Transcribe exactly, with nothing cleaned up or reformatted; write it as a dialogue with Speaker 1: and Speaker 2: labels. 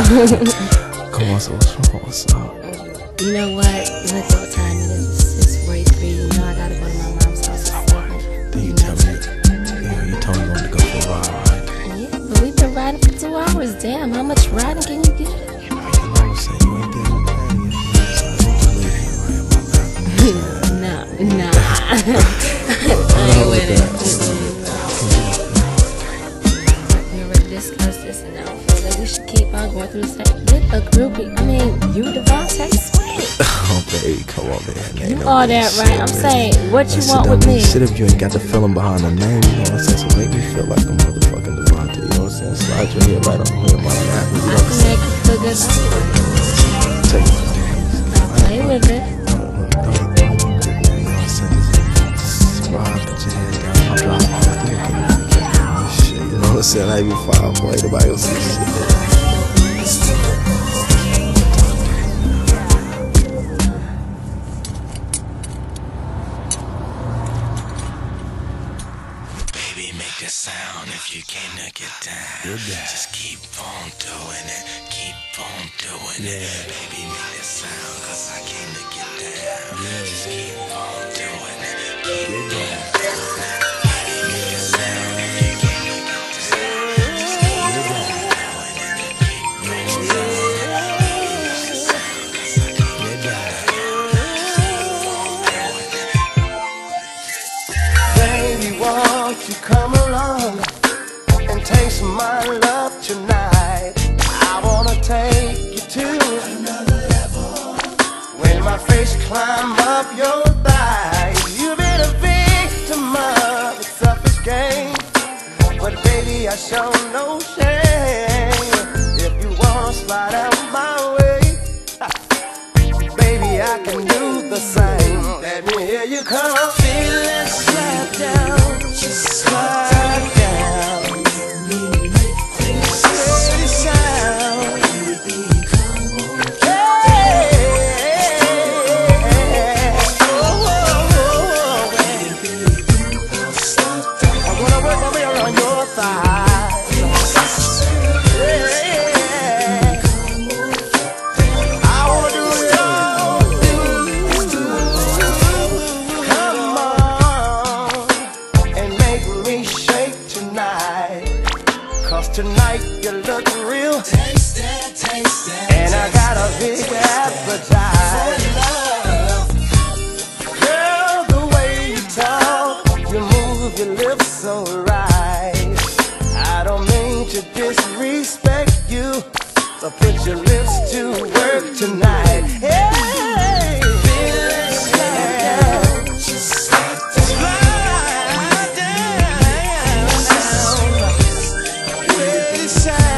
Speaker 1: Come on, so what's wrong? What's up?
Speaker 2: You know what? Look what time it is. It's six forty-three. You know I gotta go to my mom's house at seven.
Speaker 1: Then you tell me, you know, you told me you wanted to go for a ride, right?
Speaker 2: Yeah, but we've been riding for two hours. Damn, how much riding can you get?
Speaker 1: You know, you know what I'm saying? You ain't there with that yet. So I need to leave here right in my lap.
Speaker 2: Nah, nah. I ain't with it. We already discussed this, and I don't feel that we should keep on going through the same with a groupie. I mean, you, Devontae, sweet.
Speaker 1: Oh, baby, come on, man.
Speaker 2: You all that right. I'm saying, what you want with me?
Speaker 1: Shit, if you ain't got the feeling behind the name, you know what I'm saying? So make me feel like a motherfucking Devontae, you know what I'm saying? Slide your head right on here in my lap, you know
Speaker 2: I
Speaker 1: what I'm
Speaker 2: can
Speaker 1: saying?
Speaker 2: make you feel good.
Speaker 1: Take it, please.
Speaker 2: I'll play with it.
Speaker 1: You know what I'm saying? I even file for anybody else see shit.
Speaker 3: Baby, make that sound if you came to get down. Just keep on doing it, keep on doing it. Baby, make that sound, cause I came to get down. Just keep on doing it, keep on doing it. Baby, make that sound if you came to get down. Just keep on doing it, keep on doing it. Baby, make that sound, cause I came to get down. Just keep on doing it.
Speaker 4: Baby, won't you come along and taste my love tonight? I wanna take you to another level. When my face climb up your thigh, you've been a victim of a selfish game, but baby, I show no shame. If you wanna slide out my way, baby, I can do the same. Let me hear you come. Feel it, slide down, just slide down. Steady sound. Hey, oh, oh, oh. I wanna work my way around your thighs. Yeah. I wanna do it all, do, do. Come on and make me shake tonight, cause tonight you look real tasty, tasty, and I got a big appetite. Girl, the way you talk, you move your lips so right. I don't mean to disrespect you, but put your lips to work tonight. Hey, feel it, slide down, slide down, with the sound.